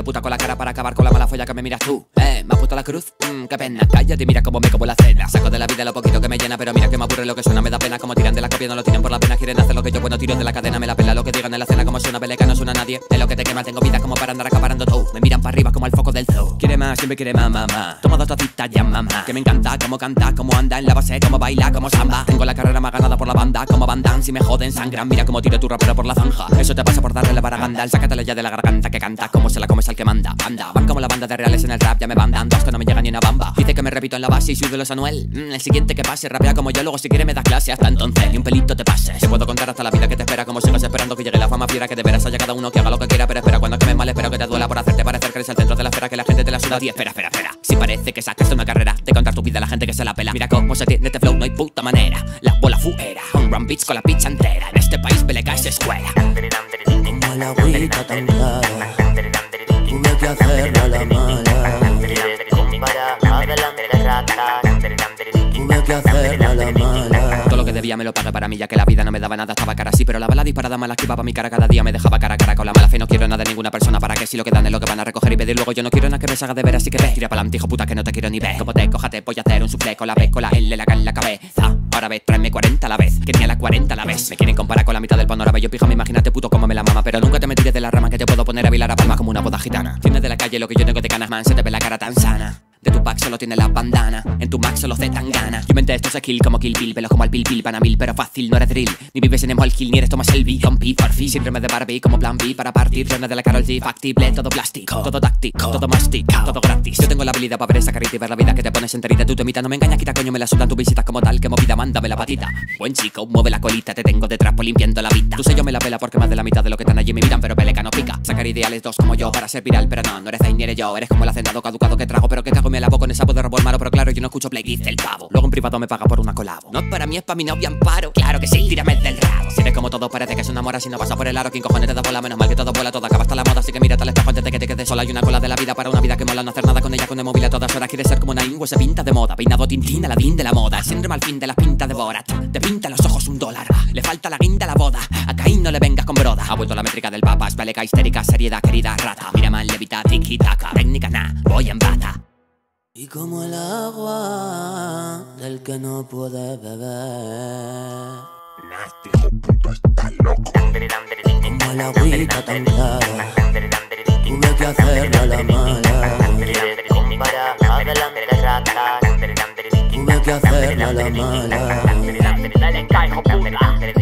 puta con la cara para acabar con la mala folla que me miras tú. Me has puesto la cruz, qué pena. Cállate, mira cómo me como la cena. Saco de la vida lo poquito que me llena, pero mira que me aburre lo que suena. Me da pena como tiran de la copia, no lo tienen por la pena. Quieren hacer lo que yo bueno, tiro de la cadena. Me la pela lo que digan en la cena, como suena peleca, no suena a nadie. Es lo que te quema, tengo vida como para andar acaparando todo. Me miran para arriba como el foco del zoo. Quiere más, siempre quiere más, mamá. Toma dos tacitas ya, mamá. Que me encanta cómo canta, cómo anda en la base, cómo baila, como samba. Tengo la carrera más ganada por la banda, como Van Damme. Si me joden, sangran, mira cómo tiro tu rapero por la zanja. Eso te pasa por darle la baraganda. Sácatela ya de la garganta que canta, como se la comes al que manda. Anda, van como la banda de reales en el rap, ya me van dando hasta no me llega ni una bamba. Dice que me repito en la base y soy de los Anuel. El siguiente que pase, rapea como yo, luego si quiere me das clase. Hasta entonces, ni un pelito te pases. Te puedo contar hasta la vida que te espera, como sigas esperando que llegue la fama fiera. Que de veras haya cada uno que haga lo que quiera, pero espera, cuando acabe mal espero que te duela por hacerte parecer que eres el centro de la esfera, que la gente te la suda a ti. Espera. Si parece que sacaste una carrera de contar tu vida a la gente que se la pela. Mira cómo se tiene este flow, no hay puta manera. La bola fuera, un run beats con la picha entera. En este país peleca es escuela. Como la agüita tan clara, tuve que hacerla a la mala. Tuve que hacerla a la mala. Todo lo que debía me lo pagué para mí, ya que la vida no me daba nada, estaba cara así. Pero la bala disparada mala esquivaba mi cara cada día, me dejaba cara a cara con la mala fe. No quiero nada de ninguna persona, para que si lo que dan es lo que van a recoger y pedir. Luego yo no quiero nada que me salga de ver, así que ve. Tira pa'lante, hijo puta, que no te quiero ni ver. Como te cojate, voy a hacer un soufflé con la B, con la L, la K en la cabeza. Ahora ves, tráeme 40 a la vez, que ni a las 40 a la vez. Me quieren comparar con la mitad del panorama, yo pijama, imagínate puto como me la mama. Pero nunca te me tires de la rama, que te puedo poner a bailar a palmas como una boda gitana. Tienes de la calle lo que yo tengo de canas, man, se te ve la cara tan sana. De tu pack solo tiene la bandana, en tu max solo Z tan gana. Yo inventé estos skill como Kill Bill, velos como al Pil van a mil, pero fácil, no eres drill. Ni vives en el Hill, ni eres Thomas Shelby. Compi, farfi, síndrome de Barbie como plan B para partir. Yo no de la Karol G, factible, todo plástico, todo táctico, todo mastic, todo gratis. Yo tengo la habilidad para ver esa carita y ver la vida que te pones enterita. Tú te imitas, no me engañas, quita coño, me la sudan tus visitas como tal. Que movida, mándame la patita. Buen chico, mueve la colita, te tengo detrás por limpiando la vida. Tú sé yo me la pela porque más de la mitad de lo que están allí me miran, pero peleca no pica. Sacar ideales dos como yo para ser viral, pero no eres Zayn ni eres yo. Eres como el hacendado caducado que trago, pero que cago me la boco con esa voz de robot malo. Pero claro, yo no escucho Play, dice el pavo. Luego en privado me paga por una colabo. No es para mí, es para mi novia Amparo. Claro que sí, tírame del rabo. Si eres como todo, parece que es una mora. Si no pasa por el aro, ¿quién cojones te da bola? Menos mal que todo vuela, todo acaba hasta la moda. Así que mírate al espejo antes de que te quedes sola. Hay una cola de la vida para una vida que mola. No hacer nada con ella, con el móvil a todas horas. Quiere ser como una lingua, se pinta de moda. Peinado Tintín, Aladín de la moda. El síndrome al fin de las pintas de Borat. Te pinta los ojos $1. Le falta la guinda a la boda. A Caín no le vengas con broda. Ha vuelto la métrica del papa. Espaleca histérica, seriedad, querida rata. Mira mal, levita, tiki-taka. Técnica, nah, voy en bata. Y como el agua del que no puede beber. Como la agüita tan clara, tuve que hacerla a la mala. Tuve que hacerla a la mala.